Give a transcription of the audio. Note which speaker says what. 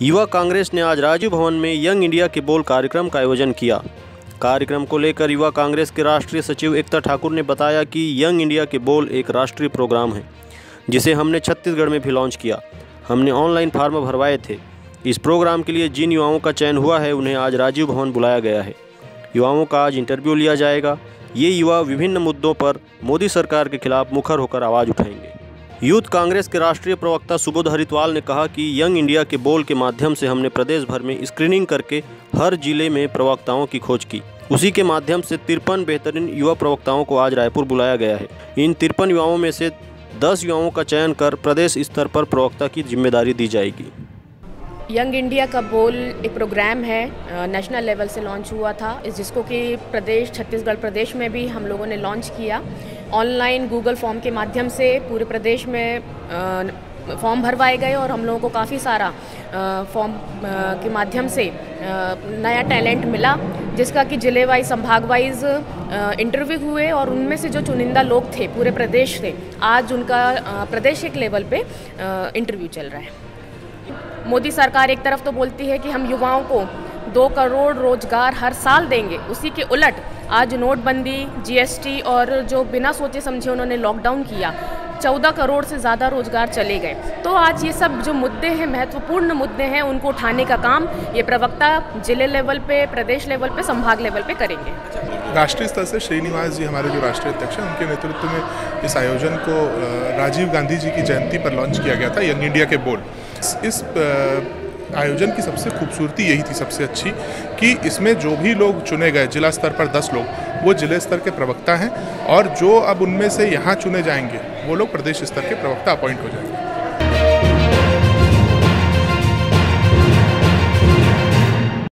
Speaker 1: युवा कांग्रेस ने आज राजीव भवन में यंग इंडिया के बोल कार्यक्रम का आयोजन किया। कार्यक्रम को लेकर युवा कांग्रेस के राष्ट्रीय सचिव एकता ठाकुर ने बताया कि यंग इंडिया के बोल एक राष्ट्रीय प्रोग्राम है जिसे हमने छत्तीसगढ़ में भी लॉन्च किया। हमने ऑनलाइन फॉर्म भरवाए थे। इस प्रोग्राम के लिए जिन युवाओं का चयन हुआ है उन्हें आज राजीव भवन बुलाया गया है। युवाओं का आज इंटरव्यू लिया जाएगा। ये युवा विभिन्न मुद्दों पर मोदी सरकार के खिलाफ मुखर होकर आवाज़ उठाएंगे। यूथ कांग्रेस के राष्ट्रीय प्रवक्ता सुबोध हरितवाल ने कहा कि यंग इंडिया के बोल के माध्यम से हमने प्रदेश भर में स्क्रीनिंग करके हर जिले में प्रवक्ताओं की खोज की। उसी के माध्यम से 53 बेहतरीन युवा प्रवक्ताओं को आज रायपुर बुलाया गया है। इन 53 युवाओं में से 10 युवाओं का चयन कर प्रदेश स्तर पर प्रवक्ता की जिम्मेदारी दी जाएगी।
Speaker 2: यंग इंडिया का बोल एक प्रोग्राम है, नेशनल लेवल से लॉन्च हुआ था, जिसको कि छत्तीसगढ़ प्रदेश में भी हम लोगों ने लॉन्च किया। ऑनलाइन गूगल फॉर्म के माध्यम से पूरे प्रदेश में फॉर्म भरवाए गए और हम लोगों को काफ़ी सारा फॉर्म के माध्यम से नया टैलेंट मिला, जिसका कि जिले वाइज संभाग वाइज इंटरव्यू हुए और उनमें से जो चुनिंदा लोग थे पूरे प्रदेश से, आज उनका प्रादेशिक लेवल पे इंटरव्यू चल रहा है। मोदी सरकार एक तरफ तो बोलती है कि हम युवाओं को 2 करोड़ रोजगार हर साल देंगे, उसी के उलट आज नोटबंदी, जीएसटी और जो बिना सोचे समझे उन्होंने लॉकडाउन किया, 14 करोड़ से ज़्यादा रोजगार चले गए। तो आज ये सब जो मुद्दे हैं, महत्वपूर्ण मुद्दे हैं, उनको उठाने का काम ये प्रवक्ता जिले लेवल पे, प्रदेश लेवल पे, संभाग लेवल पे करेंगे।
Speaker 3: राष्ट्रीय स्तर से श्रीनिवास जी हमारे जो राष्ट्रीय अध्यक्ष हैं, उनके नेतृत्व में इस आयोजन को राजीव गांधी जी की जयंती पर लॉन्च किया गया था, यंग इंडिया के बोल। इस आयोजन की सबसे खूबसूरती यही थी, सबसे अच्छी, कि इसमें जो भी लोग चुने गए जिला स्तर पर 10 लोग, वो जिले स्तर के प्रवक्ता हैं और जो अब उनमें से यहाँ चुने जाएंगे वो लोग प्रदेश स्तर के प्रवक्ता अपॉइंट हो जाएंगे।